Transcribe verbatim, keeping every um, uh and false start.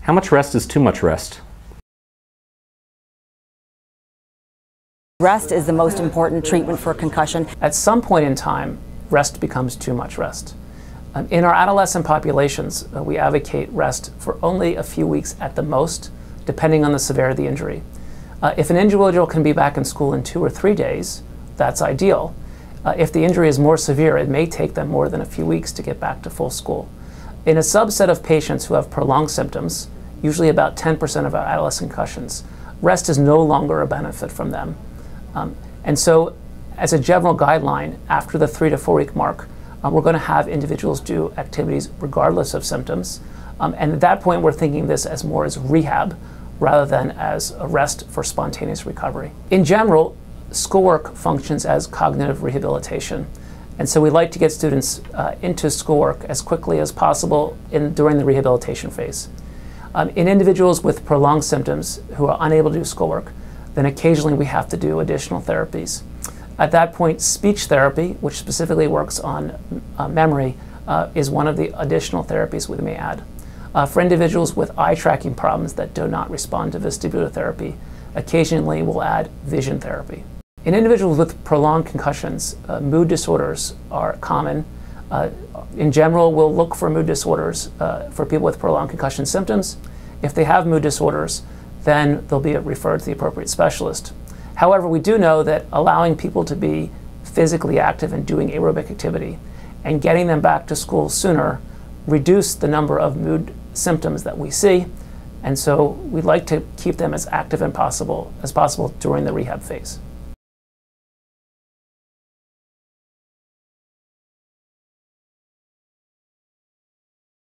How much rest is too much rest? Rest is the most important treatment for concussion. At some point in time, rest becomes too much rest. Um, in our adolescent populations, uh, we advocate rest for only a few weeks at the most, depending on the severity of the injury. Uh, if an individual can be back in school in two or three days, that's ideal. Uh, if the injury is more severe, it may take them more than a few weeks to get back to full school. In a subset of patients who have prolonged symptoms, usually about ten percent of our adolescent concussions, rest is no longer a benefit from them. Um, and so, as a general guideline, after the three to four week mark, uh, we're going to have individuals do activities regardless of symptoms. Um, and at that point, we're thinking of this as more as rehab rather than as a rest for spontaneous recovery. In general, schoolwork functions as cognitive rehabilitation. And so we like to get students uh, into schoolwork as quickly as possible in, during the rehabilitation phase. Um, in individuals with prolonged symptoms who are unable to do schoolwork, then occasionally we have to do additional therapies. At that point, speech therapy, which specifically works on uh, memory, uh, is one of the additional therapies we may add. Uh, for individuals with eye tracking problems that do not respond to vestibular therapy, occasionally we'll add vision therapy. In individuals with prolonged concussions, uh, mood disorders are common. Uh, in general, we'll look for mood disorders uh, for people with prolonged concussion symptoms. If they have mood disorders, then they'll be referred to the appropriate specialist. However, we do know that allowing people to be physically active and doing aerobic activity and getting them back to school sooner reduce the number of mood symptoms that we see, and so we'd like to keep them as active and possible, as possible during the rehab phase.